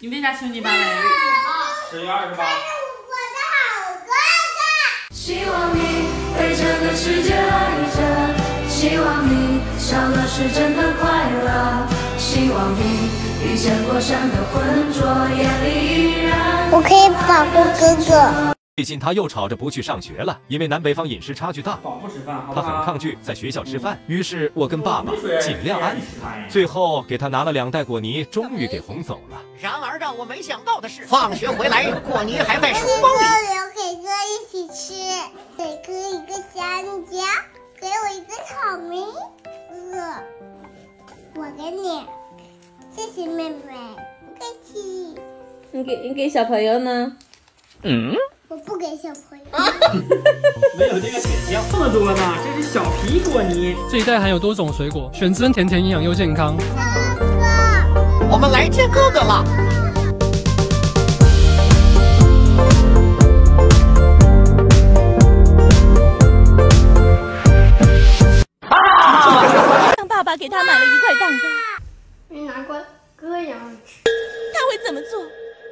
你为啥兄弟800？10 月28。 我的好哥哥。 希望你被这个世界爱着，希望你笑的是真的快乐，希望你遇见过山的浑浊，眼里依然。 我可以保护哥哥。 最近他又吵着不去上学了，因为南北方饮食差距大，他很抗拒在学校吃饭。于是我跟爸爸尽量安抚他，最后给他拿了2袋果泥，终于给哄走了。 然而让我没想到的是，放学回来果泥还在书包里。 留给哥一起吃，给哥一个香蕉，给我一个草莓。哥，我给你，谢谢妹妹，不客气。 你给小朋友呢？ 我不给小朋友。 没有这个选项，这么多呢，这是小皮果泥。 这一袋含有多种水果，选真甜甜，营养又健康。 哥哥， 我们来接哥哥了。 让爸爸给他买了1块蛋糕， 你拿过哥养吃。 他会怎么做？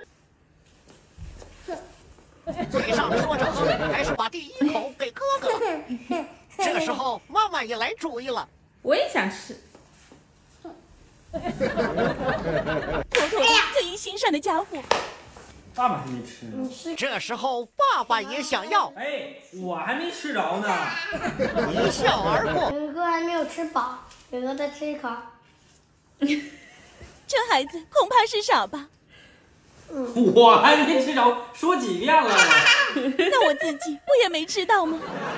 嘴上说着，还是把第1口给哥哥。这时候，妈妈也来主意了。 我也想吃。 妥妥的最因心善的家伙。 爸爸还没吃呢。 这时候，爸爸也想要。 哎，我还没吃着呢。 一笑而过。 哥哥还没有吃饱，哥哥再吃1口。 这孩子恐怕是傻吧。 我还没吃着，说几遍了？ 那我自己不也没吃到吗？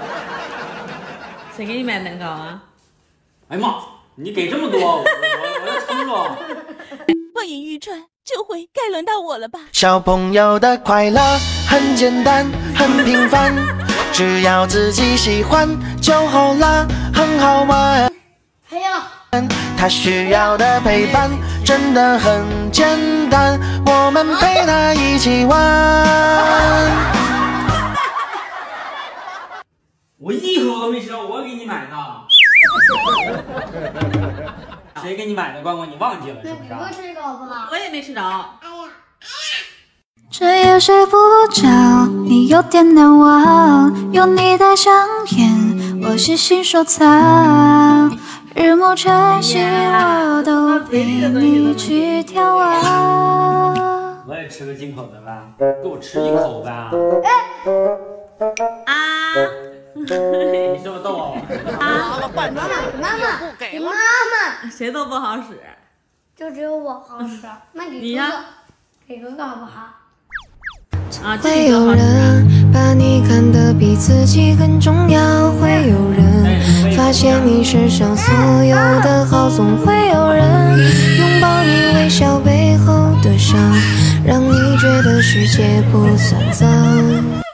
谁给你买蛋糕啊？ 哎呀妈，你给这么多，我要撑着。 望眼欲穿，这回该轮到我了吧？ 小朋友的快乐很简单，很平凡，只要自己喜欢就好啦，很好玩。 还有。 他需要的陪伴真的很简单，我们陪他一起玩。 我1口都没吃着，我给你买的。谁给你买的？关关，你忘记了是不是？ 哥吃一口好不好？ 我也没吃着。 哎呀。 这夜睡不着，你有点难忘，有你的香烟，我细心收藏。 日暮晨曦，我都陪你去眺望。 我也吃个进口的吧，给我吃1口呗。 啊！ 你这么逗我？ 拿了半天， 妈妈， 不给了。 妈妈， 谁都不好使， 就只有我好使。那给哥哥，给哥哥好不好？ 啊，这会有个好使。 人把你看得比自己更重要，会有人发现你身上所有的好，总会有人拥抱你微笑背后的伤，让你觉得世界不算脏。